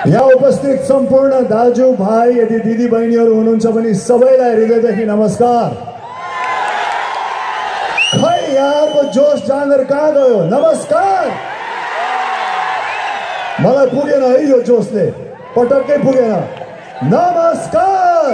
यहाँ उपस्थित सम्पूर्ण दाजु भाइ यदि दिदी बहिनीहरु हुनुहुन्छ भने सबैलाई हृदयदेखि नमस्कार। खै यहाँको जोश जाँगर कहाँ गयो? नमस्कार। मलाई पुगेन है यो जोशले, पटक्कै पुगेन। नमस्कार।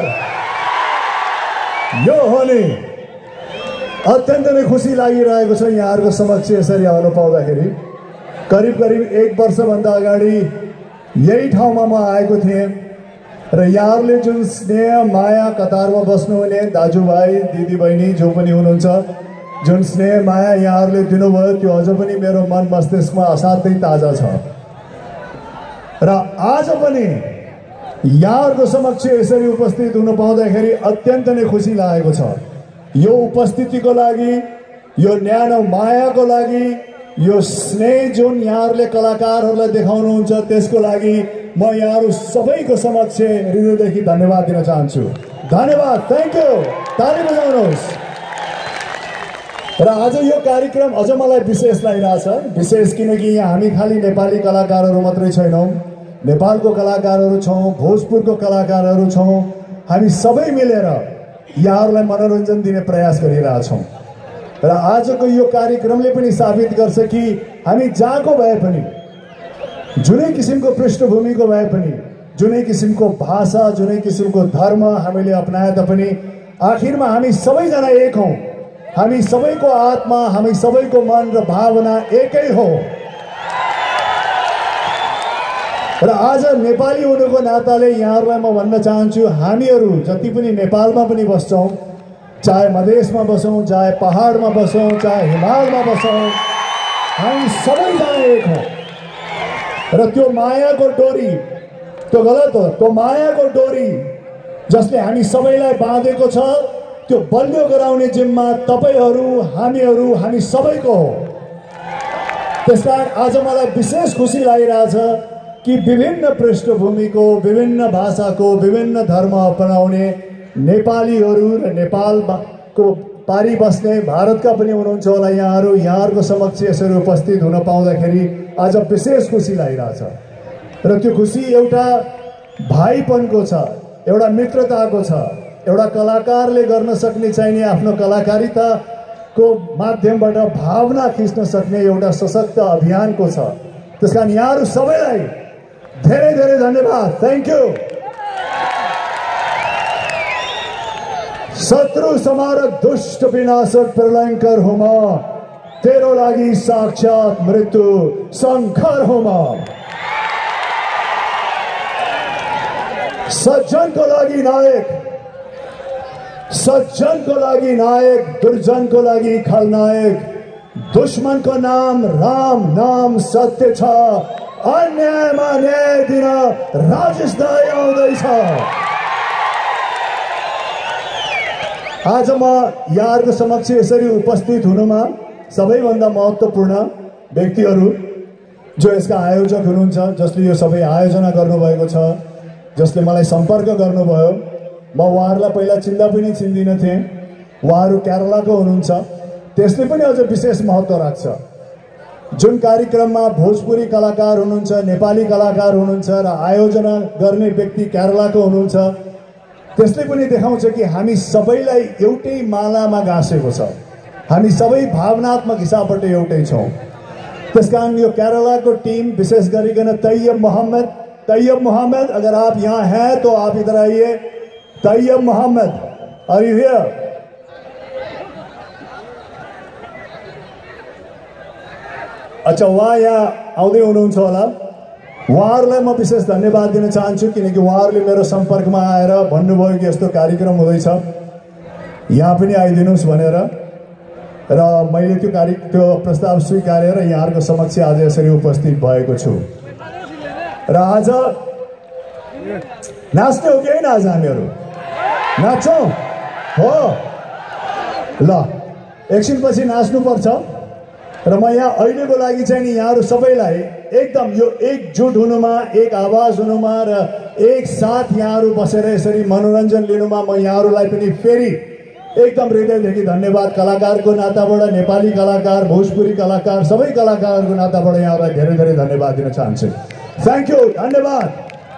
यो हो नि अत्यन्त नै खुसी लागिरहेको छ यहाँहरुको समक्ष यसरी आउन पाउँदाखेरि। करिब 1 वर्षभन्दा अगाडि यही ठाउँमा म आएको थिएँ र यहाँहरुले जुन स्नेह माया कतारमा बस्नुहुने दाजुभाइ दिदीबहिनी जो पनि हुनुहुन्छ, जुन स्नेह माया यहाँहरुले दिनुभयो त्यो अझ पनि मेरो मन मस्तिष्कमा असाध्यै ताजा छ। र आज पनि यहाँहरुको समक्ष यसरी उपस्थित हुन पाउँदाखेरि अत्यन्त नै खुसी लागेको छ। यो उपस्थितिको लागि, यो न्यानो मायाको लागि, यो स्नेह जुन यहाँहरुले कलाकारहरुलाई देखाउनुहुन्छ त्यसको लागि म यहाँहरु सबैको समक्ष हृदयदेखि धन्यवाद दिन चाहन्छु। धन्यवाद, थ्यांक यू। ताली बजाउनुहोस्। र आज यो कार्यक्रम अझ मलाई विशेष लागिरहेछ। विशेष किनकि यहाँ हामी खाली नेपाली कलाकारहरु मात्रै छैनौं, नेपालको कलाकारहरु छौं, भोजपुरको कलाकारहरु छौं। हामी सबै मिलेर यहाँहरुलाई मनोरञ्जन दिने प्रयास गरिरहेछौं। र आजको यो कार्यक्रमले पनि साबित गर्छ कि हामी जहाँको भए पनि, जुनै किसिमको पृष्ठभूमिको भए पनि, जुनै किसिमको भाषा, जुनै किसिमको धर्म हामीले अपनाए तापनि आखिरमा हामी सबैजना एक हौं। हामी सबैको आत्मा, हामी सबैको मन र भावना एकै हो। र आज नेपाली हुनुको नाताले यहाँहरुलाई म भन्न चाहन्छु, हामीहरु जति पनि नेपालमा पनि बस्छौं, चाहे मधेसमा बसौं, चाहे पहाडमा बसौं, चाहे हिमालमा बसौं, हामी सबैजना एक हौं। र त्यो मायाको डोरी, त्यो गलत हो, त्यो मायाको डोरी जसले हामी सबैलाई बाँधेको छ त्यो बलियो गराउने जिम्मा तपाईहरु, हामीहरु, हामी सबैको हो। त्यसकारण आज मलाई विशेष खुसी लागिरहेछ कि विभिन्न पृष्ठभूमिको, विभिन्न भाषाको, विभिन्न धर्म अपनाउने नेपालीहरु र नेपालको पारी बस्ने भारतका पनि हुनुहुन्छ होला यहाँहरु, यहाँहरुको समक्ष यसरी उपस्थित हुन पाउँदाखेरि आज विशेष खुसी लागिरहेछ। र त्यो खुसी एउटा भाइपनको छ, एउटा मित्रताको छ, एउटा कलाकारले गर्न सक्ने चाहिने आफ्नो कलाकारिताको माध्यमबाट भावना खिच्न सक्ने एउटा सशक्त अभियानको छ। त्यसकारण यहाँहरु सबैलाई धेरै धेरै धन्यवाद। Thank you. शत्रु समारक दुष्ट विनाशक प्रलयंकर हो म, तेरो लागि साक्षात मृत्यु शंकर हो म। सज्जनको लागि नायक, सज्जनको लागि नायक, दुर्जनको लागि खलनायक। दुश्मनको नाम राम, नाम सत्य छ, अन्यायमा न्याय दिन राजेश दाइ आउँदैछ। आज म यहाँहरुको समक्ष यसरी उपस्थित हुनुमा सबैभन्दा महत्त्वपूर्ण व्यक्तिहरु जो यसका आयोजक हुनुहुन्छ, जसले यो सबै आयोजना गर्नुभएको छ, जसले मलाई सम्पर्क गर्नुभयो, म उहाँहरुलाई पहिला चिन्दा पनि चिन्दिन थिएँ। उहाँहरु केरलाको हुनुहुन्छ, त्यसले पनि अझ विशेष महत्त्व राख्छ। जुन कार्यक्रममा भोजपुरी कलाकार हुनुहुन्छ, नेपाली कलाकार हुनुहुन्छ र आयोजना गर्ने व्यक्ति केरलाको हुनुहुन्छ, त्यसले पनि देखाउँछ कि हामी सबैलाई एउटै मालामा गाँसेको छ। हामी सबै भावनात्मक हिसाबबाट एउटै छौं। त्यसकारण यो केरलाको टिम, विशेष गरिकन तैयब मोहम्मद, अगर आप यहाँ हैं तो आप इधर आइए। Tayyab Mohammed, are you here? अच्छा, उहाँ यहाँ आउँदै हुनुहुन्छ होला। उहाँहरुलाई म विशेष धन्यवाद दिन चाहन्छु किनकि उहाँहरुले मेरो सम्पर्कमा आएर भन्नुभयो कि यस्तो कार्यक्रम हुँदैछ, यहाँ पनि आइदिनुस् भनेर। र मैले त्यो प्रस्ताव स्वीकारेर यहाँहरुको समक्ष आज यसरी उपस्थित भएको छु। र आज नाच्ने हो कि हैन? आज हामीहरु नाच्छौं हो? ल, एकछिनपछि नाच्नुपर्छ। र म यहाँ अहिलेको लागि चाहिँ नि यहाँहरु सबैलाई एकदम यो एकजुट हुनुमा, एक आवाज हुनुमा र एक साथ यहाँहरु बसेर यसरी मनोरञ्जन लिनुमा म यहाँहरुलाई पनि फेरि एकदम हृदयदेखि धन्यवाद। कलाकारको नाताबाट, नेपाली कलाकार, भोजपुरी कलाकार, सबै कलाकारहरूको नाताबाट यहाँहरुलाई धेरै धेरै धन्यवाद दिन चाहन्छु। थ्यांक यू, धन्यवाद।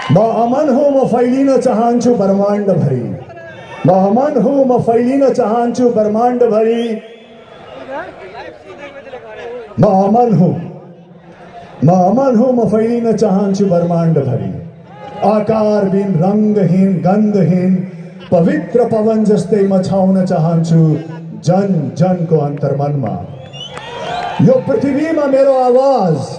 म अमन हुँ, म फैलिन चाहन्छु ब्रह्माण्डभरि। म अमन हुँ, म फैलिन चाहन्छु ब्रह्माण्डभरि। म अमन हुँ, म अमन हुँ, म फैलिन चाहन्छु ब्रह्माण्डभरि। आकारबिन, रङ्गहीन, गन्धहीन पवित्र पवन जस्तै म छाउन चाहन्छु जन जनको अन्तर्मनमा। यो पृथ्वीमा मेरो आवाज